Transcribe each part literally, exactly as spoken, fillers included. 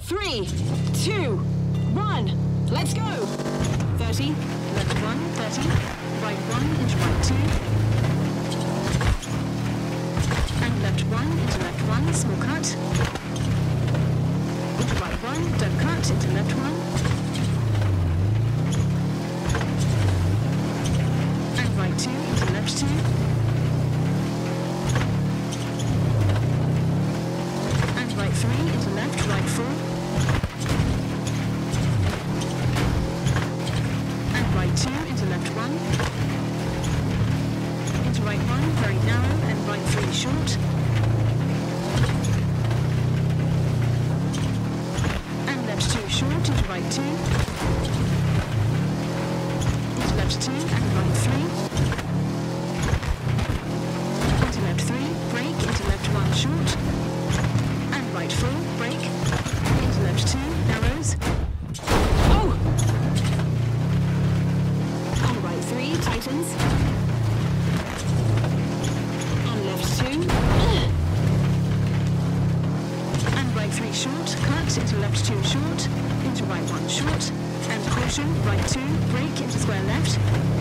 Three, two, one, let's go! thirty, left one, thirty, right one into right two, and left one into left one, small cut, into right one, don't cut, into left one, and right two into left two, and right three into left, right four, two into left one, into right one, very narrow, and right three short, and left two short, into right two, into left two, and right three, into left three, break, into left one short, and right four, break, into left two, narrows, tightens, on left two, and right three short, cut, into left two short, into right one short, and caution, right two, break, into square left,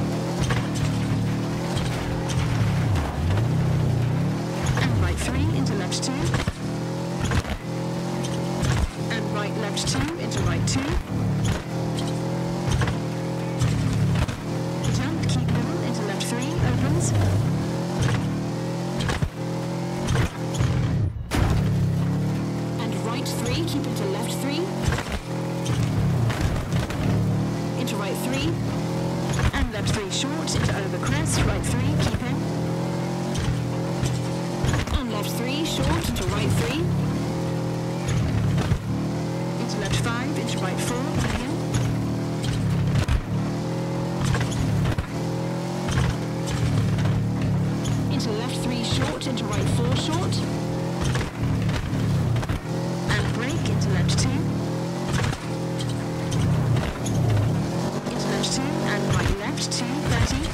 and right three, into left two, and right left two, into right two, and right three, keep into left three, into right three, and left three short, into over crest, right three, keep in, and left three short, into right three, into left five, into right four, keep in, into left three short, into right four short, and break, into left two, into left two, and right left two, thirty,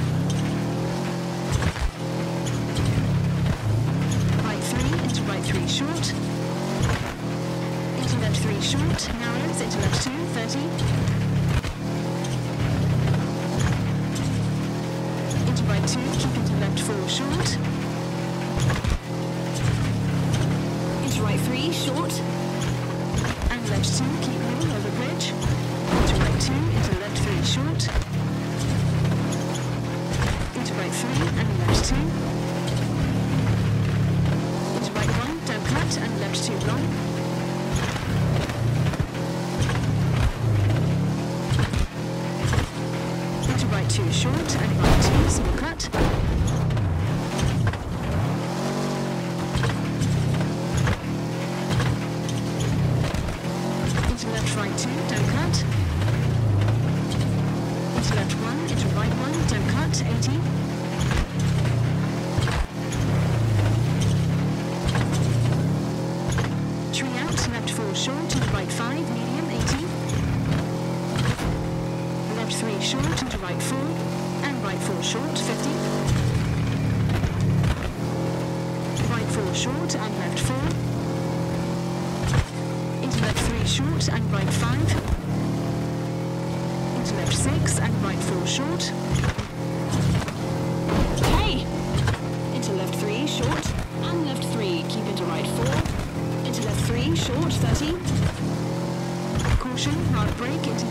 right three, into right three short, into left three short, narrows, into left two, thirty, into right two, keep into left four short, into right three short, and left two, keep moving over bridge, into right two, into left three short, into right three, and left two, into right one, don't cut, and left two long, into right two short, and right two, small cut, into left right two, don't cut, into left one, into right one, don't cut, eighty, tree out, left four short, into right five, medium, eighty, left three short, into right four, and right four short, fifty, right four short, and left four, into left three short, and right five, into left six, and right four short, hey, into left three short, and left three, keep into right four, into left three short, thirty, caution, hard break, into